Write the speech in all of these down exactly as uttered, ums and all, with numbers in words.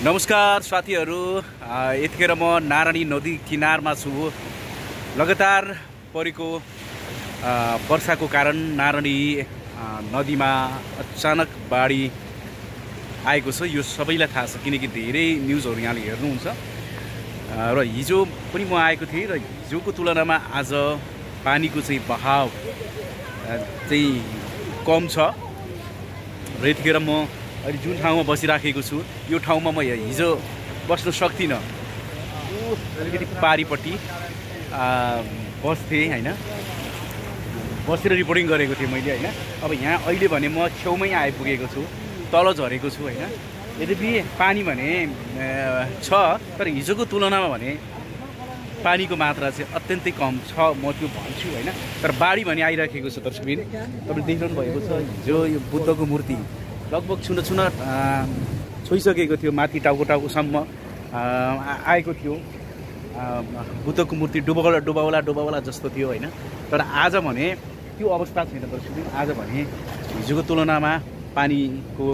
नमस्कार साथीहरू, यतिखेर म नारायणी नदी किनारमा छु। लगातार परेको वर्षाको कारण नारायणी नदीमा अचानक बाढी आएको छ। यो सबैलाई थाहा छ किनकि धेरै न्युजहरू यहाँले हेर्नुहुन्छ। र हिजो पनि म आएको थिएँ र हिजोको तुलनामा आज पानीको चाहिँ बहाव चाहिँ कम छ। र यतिखेर म अहिले जुन ठाउँमा बसिराखेको छु यो ठाउँमा म हिजो बस्न सक्दिनँ। अलिकति पारीपट्टि बस्थेँ होइन, बसेर रिपोर्टिङ गरेको थिएँ मैले होइन। अब यहाँ अहिले भने म छेउमै आइपुगेको छु, तल झरेको छु होइन। यद्यपि पानी भने छ, तर हिजोको तुलनामा भने पानीको मात्रा चाहिँ अत्यन्तै कम छ, म त्यो भन्छु होइन। तर बाढी भने आइराखेको छ। दर्शकबिन तपाईँले देखिरहनु भएको छ, हिजो यो बुद्धको मूर्ति लगभग छुन छुन छोइसकेको थियो, माथि टाउको टाउकोसम्म आएको थियो। बुद्धको मूर्ति डुबाउला डुबाउला डुबाउला जस्तो थियो होइन। तर आज भने त्यो अवस्था छैन। दर्शकबिन आज भने हिजोको तुलनामा पानीको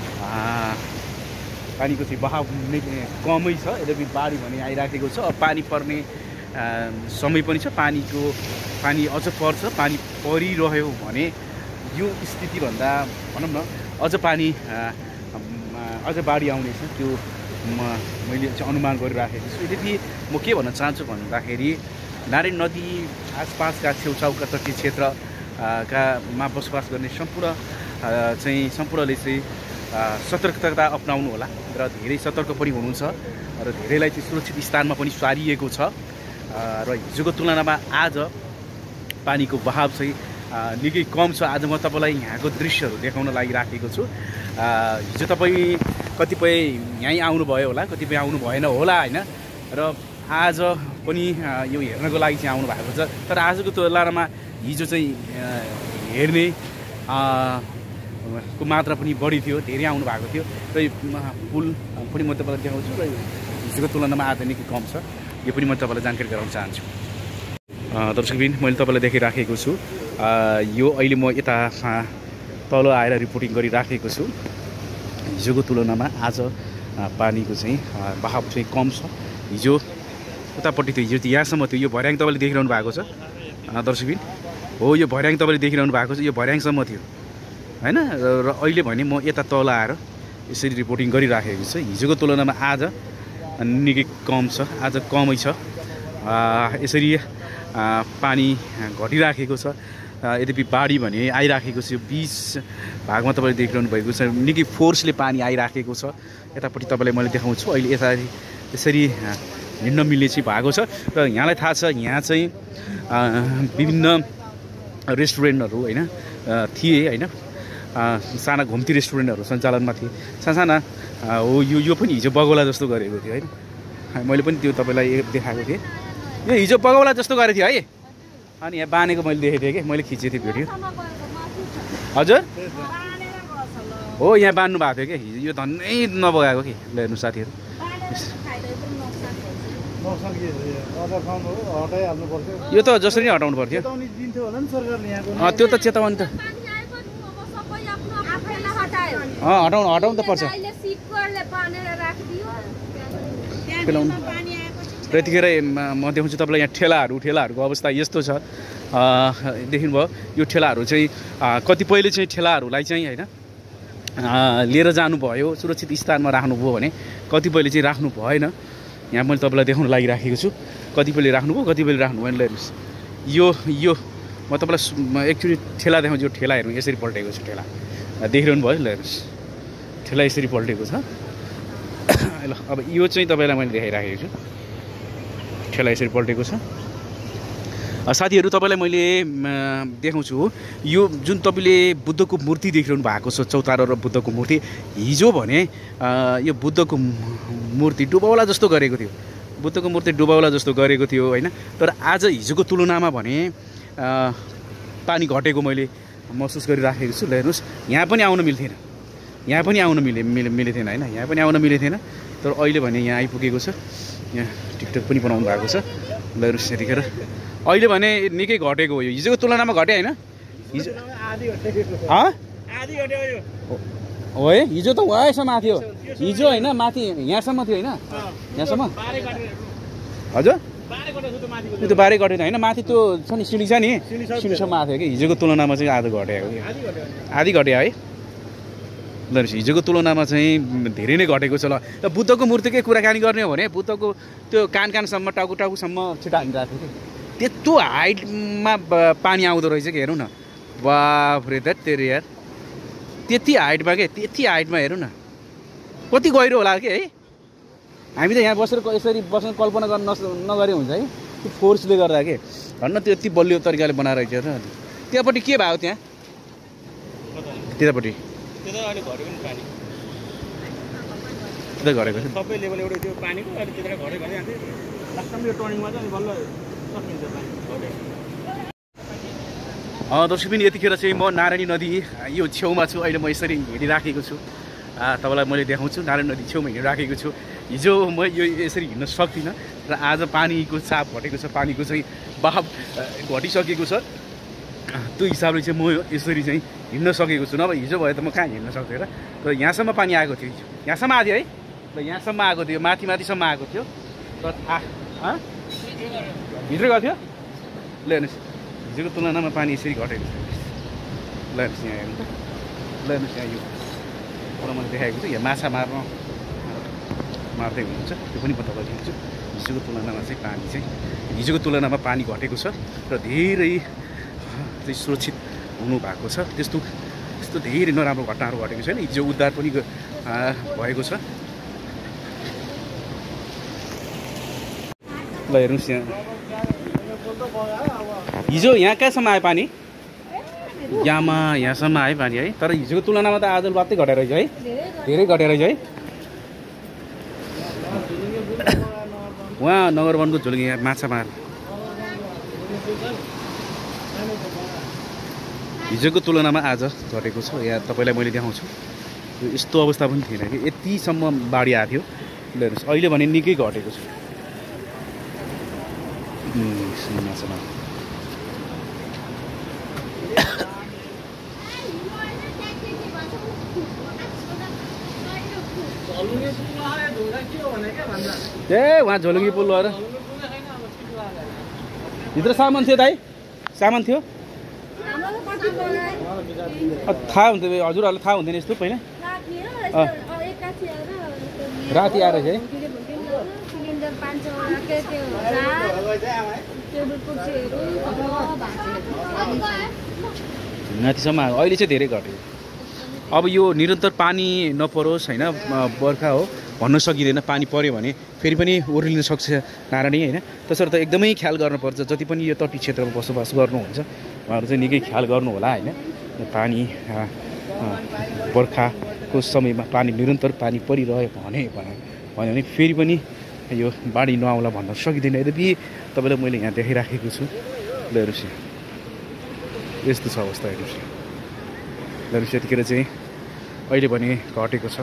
पानीको चाहिँ बहाव कमै छ। यद्यपि बाढी भने आइराखेको छ। अब पानी पर्ने समय पनि छ, पानीको पानी अझ पर्छ। पानी परिरह्यो भने यो स्थितिभन्दा भनौँ न अझ पानी अझ बाढी आउनेछ, त्यो म मैले चाहिँ अनुमान गरिराखेको छु। यद्यपि म के भन्न चाहन्छु भन्दाखेरि नारायणी नदी आसपासका छेउछाउका तटीय क्षेत्रकामा बसोबास गर्ने सम्पूर्ण चाहिँ सम्पूर्णले चाहिँ सतर्कता अपनाउनु होला र धेरै सतर्क पनि हुनुहुन्छ र धेरैलाई चाहिँ सुरक्षित स्थानमा पनि सारिएको छ। र हिजोको तुलनामा आज पानीको बहाव चाहिँ निकै कम छ। आज म तपाईँलाई यहाँको दृश्यहरू देखाउन लागिराखेको छु। हिजो तपाईँ कतिपय यहीँ आउनुभयो होला, कतिपय आउनु भएन होला होइन। र आज पनि यो हेर्नको लागि चाहिँ आउनु भएको छ। तर आजको तुलनामा हिजो चाहिँ हेर्ने को मात्रा पनि बढी थियो, धेरै आउनु भएको थियो। र यो पुल पनि म तपाईँलाई देखाउँछु र हिजोको तुलनामा आज निकै कम छ। यो पनि म तपाईँलाई जानकारी गराउन चाहन्छु। दर्शकबिन मैले तपाईँलाई देखाइराखेको छु। यो अहिले म यता तल आएर रिपोर्टिङ गरिराखेको छु। हिजोको तुलनामा आज पानीको चाहिँ बहाव चाहिँ कम छ। हिजो उतापट्टि थियो, हिजो चाहिँ यहाँसम्म थियो। यो भर्याङ तपाईँले देखिरहनु भएको छ दर्शकबिन, हो यो भर्याङ तपाईँले देखिरहनु भएको छ, यो भर्याङसम्म थियो होइन। र अहिले भने म यता तल आएर यसरी रिपोर्टिङ गरिराखेको छु। हिजोको तुलनामा आज निकै कम छ, आज कमै छ। यसरी पानी घटिराखेको छ। यद्यपि बाढी भने आइराखेको छ। बिच भागमा तपाईँले देखिरहनु भएको छ, निकै फोर्सले पानी आइराखेको छ। यतापट्टि तपाईँलाई मैले देखाउँछु। अहिले यता यसरी हिँड्न मिल्ने चाहिँ भएको छ। र यहाँलाई थाहा छ यहाँ चाहिँ विभिन्न रेस्टुरेन्टहरू होइन थिए होइन, साना घुम्ती रेस्टुरेन्टहरू सञ्चालनमा थिए, साना हो। यो यो पनि हिजो बगौला जस्तो गरेको थियो होइन। मैले पनि त्यो तपाईँलाई देखाएको थिएँ। यो हिजो बगौला जस्तो गरेको थियो है। अनि यहाँ बानेको मैले देखेको थिएँ कि मैले खिचेको थिएँ भिडियो। हजुर हो, यहाँ बान्नु भएको थियो कि हिजो, यो धन्नै नबगाएको कि। ल हेर्नु साथीहरू, यो त जसरी नै हटाउनु पर्थ्यो। त्यो त चेतावनी त हटाउनु हटाउनु त पर्छ। र यतिखेर म देखाउँछु तपाईँलाई यहाँ ठेलाहरू ठेलाहरूको अवस्था यस्तो छ। देख्नुभयो यो ठेलाहरू चाहिँ कतिपयले चाहिँ ठेलाहरूलाई चाहिँ होइन लिएर जानुभयो, सुरक्षित स्थानमा राख्नुभयो भने कतिपयले चाहिँ राख्नु भएन। यहाँ मैले तपाईँलाई देखाउन लागिराखेको छु। कतिपयले राख्नुभयो, कतिपयले राख्नु भएन। ल हेर्नुहोस्, यो यो म तपाईँलाई एक्चुअली ठेला देखाउँछु। यो ठेला हेर्नु यसरी पल्टेको छ, ठेला देखिरहनु भयो। ल हेर्नुहोस्, ठेला यसरी पल्टेको छ। ल अब यो चाहिँ तपाईँलाई मैले देखाइराखेको छु, ठेला यसरी पल्टेको छ। साथीहरू तपाईँलाई मैले देखाउँछु, यो जुन तपाईँले बुद्धको मूर्ति देखिरहनु भएको छ, चौतारो र बुद्धको मूर्ति, हिजो भने यो बुद्धको मूर्ति डुबाउला जस्तो गरेको थियो, बुद्धको मूर्ति डुबाउला जस्तो गरेको थियो होइन। तर आज हिजोको तुलनामा भने पानी घटेको मैले महसुस गरिराखेको छु। ल हेर्नुहोस्, यहाँ पनि आउन मिल्थेन, यहाँ पनि आउन मिले मिले मिले थिएन होइन, यहाँ पनि आउन मिले थिएन। तर अहिले भने यहाँ आइपुगेको छ। यहाँ टिकटक पनि बनाउनु भएको छ। ल हेर्नुहोस्, यतिखेर अहिले भने निकै घटेको हो। यो हिजोको तुलनामा घट्यो होइन, हिजो हो है हिजो त वहाँसम्म थियो हिजो होइन माथि यहाँसम्म थियो होइन यहाँसम्म हजुर त्यो बाह्रै घटेन होइन माथि त्यो छ नि सिँढी छ नि सिँढीसम्म आएको थियो कि हिजोको तुलनामा चाहिँ आधा घटेको आधी घट्यो है ल हिजोको तुलनामा चाहिँ धेरै नै घटेको छ ल बुद्धको मूर्तिकै कुराकानी गर्ने हो भने बुद्धको त्यो कान कानसम्म टाउको टाउकोसम्म छिटो हालिरहेको थियो कि त्यत्रो हाइटमा पानी आउँदो रहेछ कि हेरौँ न बाफ रे त तेरो यार त्यति हाइटमा के त्यति हाइटमा हेरौँ न कति गहिरो होला कि है हामी त यहाँ बसेर यसरी बस्न कल्पना गर्न नगरे हुन्छ है त्यो फोर्सले गर्दा के भन्न त्यो यति बलियो तरिकाले बनाएर रहेछ त त्यहाँपट्टि के भयो त्यहाँ त्यतापट्टि त्यता घरेको छ सबै लेभल एउटै त्यो पानीको अनि त्यता घरै घरै जान्थ्यो लास्टमा यो टर्निङमा चाहिँ बल्ल सकिन्छ पानी दर्शक पनि यतिखेर चाहिँ म नारायणी नदी यो छेउमा छु अहिले म यसरी हिँडिराखेको छु तपाईँलाई मैले देखाउँछु नारायणी नदी छेउमा हिँडिराखेको छु हिजो म यो यसरी हिँड्न सक्दिनँ र आज पानीको चाप घटेको छ पानीको चाहिँ बहाव घटिसकेको छ त्यो हिसाबले चाहिँ म यसरी चाहिँ हिँड्न सकेको छु नभए हिजो भए त म कहाँ हिँड्न सक्थेँ र तर यहाँसम्म पानी आएको थियो यहाँसम्म आएको थियो है र यहाँसम्म आएको थियो माथि माथिसम्म आएको थियो र भित्र गएको थियो ल हेर्नुहोस् हिजोको तुलनामा पानी यसरी घटेको छ ल हेर्नुहोस् यहाँ हेर्नु त ल हेर्नुहोस् यहाँ यो एउटा मैले देखाएको छु यहाँ माछा मार्न मार्दै हुनुहुन्छ त्यो पनि म तपाईँलाई दिन्छु हिजोको तुलनामा चाहिँ पानी चाहिँ हिजोको तुलनामा पानी घटेको छ र धेरै चाहिँ सुरक्षित हुनुभएको छ त्यस्तो त्यस्तो धेरै नराम्रो घटनाहरू घटेको छैन हिजो उद्धार पनि भएको छ ल हेर्नुहोस् यहाँ हिजो यहाँ कहाँसम्म आयो पानी यहाँमा यहाँसम्म आयो पानी है तर हिजोको तुलनामा त आज मात्रै घटेर रहेछ है धेरै घटेर रहेछ है उहाँ नगर वनको झोलुङ्गी यहाँ माछा मार हिजोको तुलनामा आज घटेको छ यहाँ तपाईँलाई मैले देखाउँछु यस्तो अवस्था पनि थिएन कि यतिसम्म बाढी आएको थियो ल हेर्नुहोस् अहिले भने निकै घटेको छ माछा मार ए वहाँ झोलुङ्गी पुल भएर भित्र सामान थियो दाइ सामान थियो थाहा हुन्थ्यो हजुरहरूलाई थाहा हुँदैन यस्तो पहिला राति आएर है माथिसम्म आयो अहिले चाहिँ धेरै घट्यो अब यो निरन्तर पानी नपरोस् होइन बर्खा हो भन्न सकिँदैन पानी पऱ्यो भने फेरि पनि ओर्लिन सक्छ नारायणी होइन त्यसर्थ एकदमै ख्याल गर्नुपर्छ जति पनि यो तटीय क्षेत्रमा बसोबास गर्नुहुन्छ उहाँहरू चाहिँ निकै ख्याल गर्नु होला होइन पानी बर्खाको समयमा पानी निरन्तर पानी परिरह्यो भने भन्यो भने फेरि पनि यो बाढी नआउला भन्न सकिँदैन यद्यपि तपाईँलाई मैले यहाँ देखाइराखेको छु ल हेर्नुहोस् यस्तो छ अवस्था हेर्नुहोस् ल हेर्नुहोस् यतिखेर चाहिँ अहिले भने घटेको छ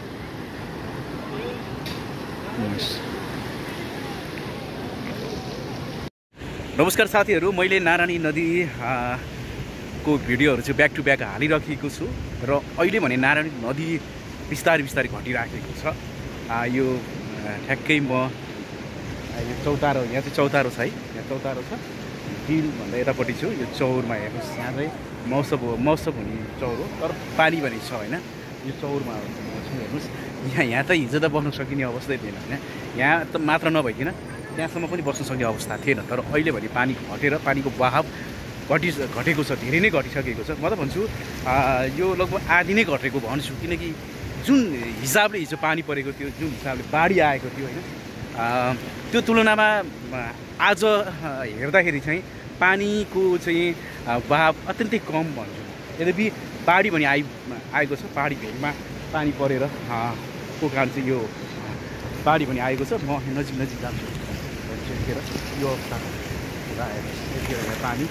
नमस्कार साथीहरू मैले नारायणी नदी को भिडियोहरू चाहिँ ब्याक टु ब्याक हालिराखेको छु र अहिले भने नारायणी नदी बिस्तारै बिस्तारै घटिराखेको छ यो ठ्याक्कै म यो चौतारो यहाँ चाहिँ चौतारो छ है यहाँ चौतारो छ हिल भन्दा यतापट्टि छु यो चौरमा हेर्नुहोस् यहाँ चाहिँ मौसम हो मौसम हुने चौर हो तर पानी पनि छ होइन यो चौरमा छु हेर्नुहोस् यहाँ यहाँ त हिजो त बस्न सकिने अवस्थै थिएन होइन यहाँ त मात्र नभइकन त्यहाँसम्म पनि बस्न सक्ने अवस्था थिएन तर अहिले भने पानी घटेर पानीको बहाव घटि घटेको छ धेरै नै घटिसकेको छ म त भन्छु यो लगभग आधी नै घटेको भन्छु किनकि जुन हिसाबले हिजो पानी परेको थियो जुन हिसाबले बाढी आएको थियो होइन त्यो तुलनामा आज हेर्दाखेरि चाहिँ पानीको चाहिँ बहाव अत्यन्तै कम भन्छु यद्यपि बाढी भने आइ आएको छ पहाडी भेगमा पानी परेर को कारण चाहिँ यो बाढी पनि आएको छ म नजिक नजिक जान्छु यतिखेर यो अवस्था यतिखेर यहाँ पानी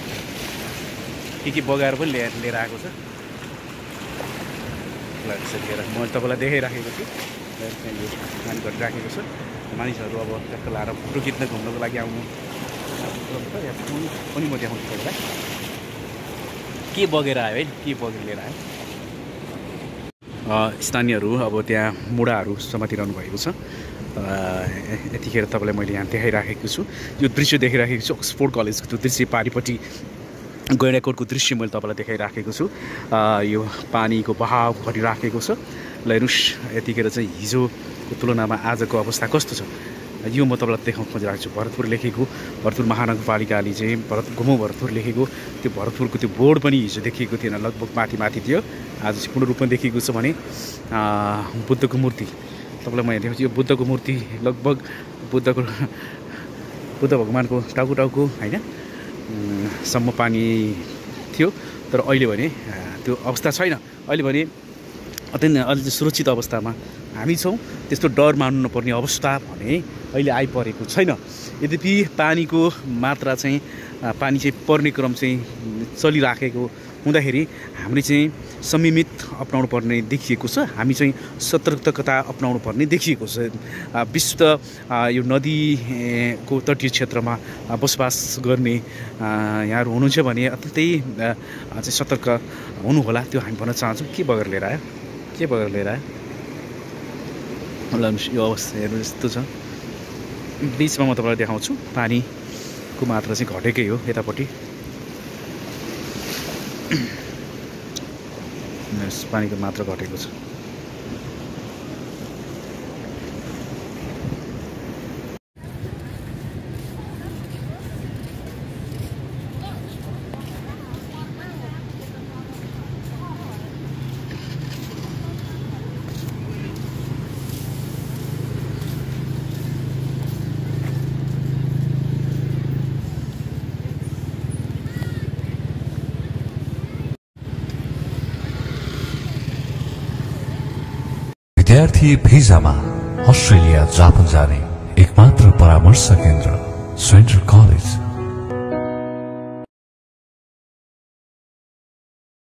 के के बगाएर पनि लिएर लिएर आएको छ यतिखेर म तपाईँलाई देखाइराखेको छु यो पानी घटिराखेको छ मानिसहरू अब ट्याक्क लाएर फोटो खिच्न घुम्नको लागि आउनु पनि म देखाउँछु तपाईँलाई के बगेर आयो है के बगेर लिएर आयो स्थानीयहरू अब त्यहाँ मुढाहरू समातिरहनु भएको छ। यतिखेर तपाईँलाई मैले यहाँ देखाइराखेको छु, यो दृश्य देखिराखेको छु अक्सफोर्ड कलेजको त्यो दृश्य पारिपट्टि गैँडाकोटको दृश्य मैले तपाईँलाई देखाइराखेको छु। यो पानीको बहाव घटिराखेको छ। ल हेर्नुहोस् यतिखेर चाहिँ हिजोको तुलनामा आजको अवस्था कस्तो छ यो म तपाईँलाई देखाउन खोजिरहेको छु। भरतपुर लेखेको भरतपुर महानगरपालिकाले चाहिँ भरत घुमौँ भरतपुर लेखेको त्यो भरतपुरको त्यो बोर्ड पनि हिजो देखिएको थिएन, लगभग माथि माथि थियो। आज चाहिँ पूर्ण रूपमा देखिएको छ भने बुद्धको मूर्ति तपाईँलाई म यहाँ देखाउँछु। यो बुद्धको मूर्ति लगभग बुद्धको बुद्ध भगवान्को टाउको टाउको होइन सम्म पानी थियो, तर अहिले भने त्यो अवस्था छैन। अहिले भने अत्यन्त अहिले सुरक्षित अवस्थामा हामी छौँ। त्यस्तो डर मान्नु नपर्ने अवस्था भने अहिले आइपरेको छैन। यद्यपि पानीको मात्रा चाहिँ पानी चाहिँ पर्ने क्रम चाहिँ चलिराखेको हुँदाखेरि हामीले चाहिँ संयमित अपनाउनु पर्ने देखिएको छ। हामी चाहिँ सतर्कता अपनाउनु पर्ने देखिएको छ। विशुद्ध यो नदीको तटीय क्षेत्रमा बसोबास गर्ने यहाँहरू हुनुहुन्छ भने अत्यन्तै चाहिँ सतर्क हुनुहोला, त्यो हामी भन्न चाहन्छौँ। के बगेर लिएर आयो के बगेर लिएर आयो ल यो अवस्थाहरू यस्तो छ। बिचमा म तपाईँलाई देखाउँछु पानीको मात्रा चाहिँ घटेकै हो यतापट्टि। पानीको मात्रा घटेको छ। विद्यार्थी भिजामा अस्ट्रेलिया जापान जाने एकमात्र परामर्श केन्द्र सेन्ट्रल कलेज।